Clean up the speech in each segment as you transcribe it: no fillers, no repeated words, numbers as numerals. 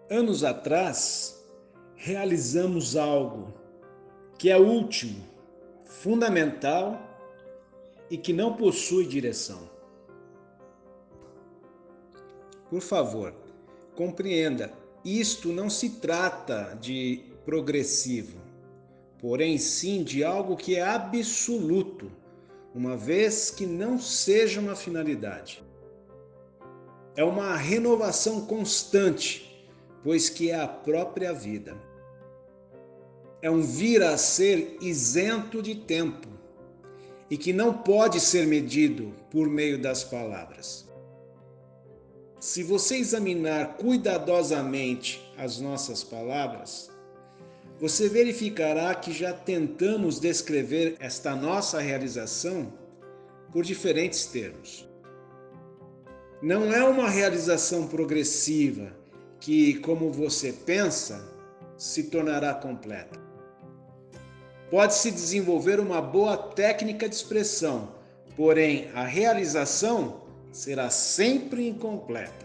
Anos atrás, realizamos algo que é último, fundamental e que não possui direção. Por favor, compreenda, isto não se trata de progressivo, porém sim de algo que é absoluto, uma vez que não seja uma finalidade. É uma renovação constante, pois que é a própria vida. É um vir a ser isento de tempo e que não pode ser medido por meio das palavras. Se você examinar cuidadosamente as nossas palavras, você verificará que já tentamos descrever esta nossa realização por diferentes termos. Não é uma realização progressiva que, como você pensa, se tornará completa. Pode-se desenvolver uma boa técnica de expressão, porém a realização será sempre incompleta.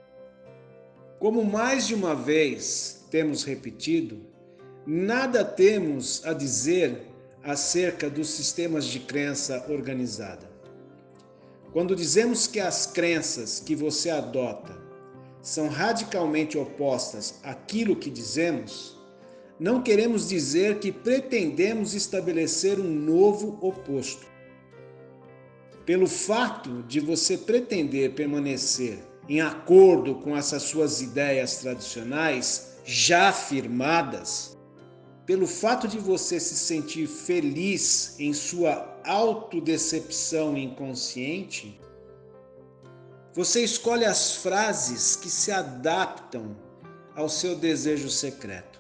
Como mais de uma vez temos repetido, nada temos a dizer acerca dos sistemas de crença organizada. Quando dizemos que as crenças que você adota são radicalmente opostas àquilo que dizemos, não queremos dizer que pretendemos estabelecer um novo oposto. Pelo fato de você pretender permanecer em acordo com essas suas ideias tradicionais já firmadas, pelo fato de você se sentir feliz em sua autodecepção inconsciente, você escolhe as frases que se adaptam ao seu desejo secreto.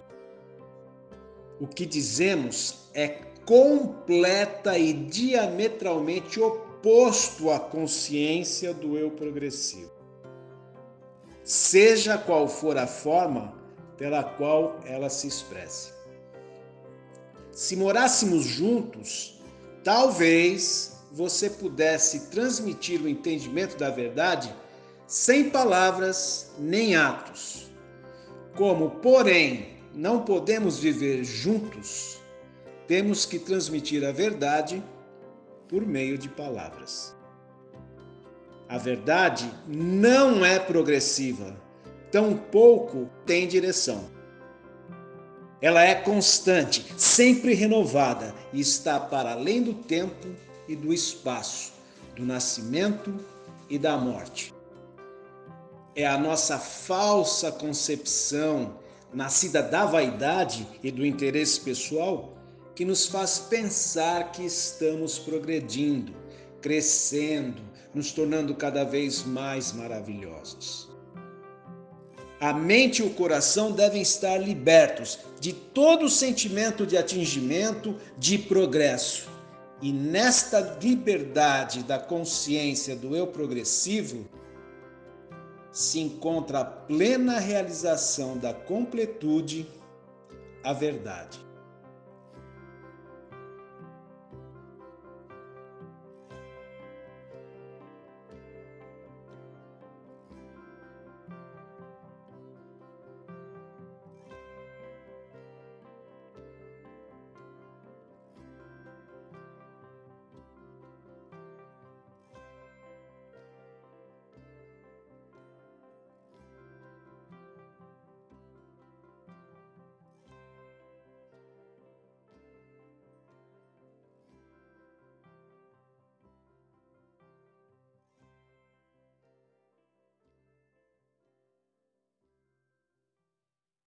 O que dizemos é completa e diametralmente oposto à consciência do eu progressivo. Seja qual for a forma pela qual ela se expresse. Se morássemos juntos, talvez você pudesse transmitir o entendimento da verdade sem palavras nem atos. Como, porém, não podemos viver juntos, temos que transmitir a verdade por meio de palavras. A verdade não é progressiva, tampouco tem direção. Ela é constante, sempre renovada e está para além do tempo e do espaço, do nascimento e da morte. É a nossa falsa concepção, nascida da vaidade e do interesse pessoal, que nos faz pensar que estamos progredindo, crescendo, nos tornando cada vez mais maravilhosos. A mente e o coração devem estar libertos de todo sentimento de atingimento, de progresso. E nesta liberdade da consciência do eu progressivo, se encontra a plena realização da completude, a verdade.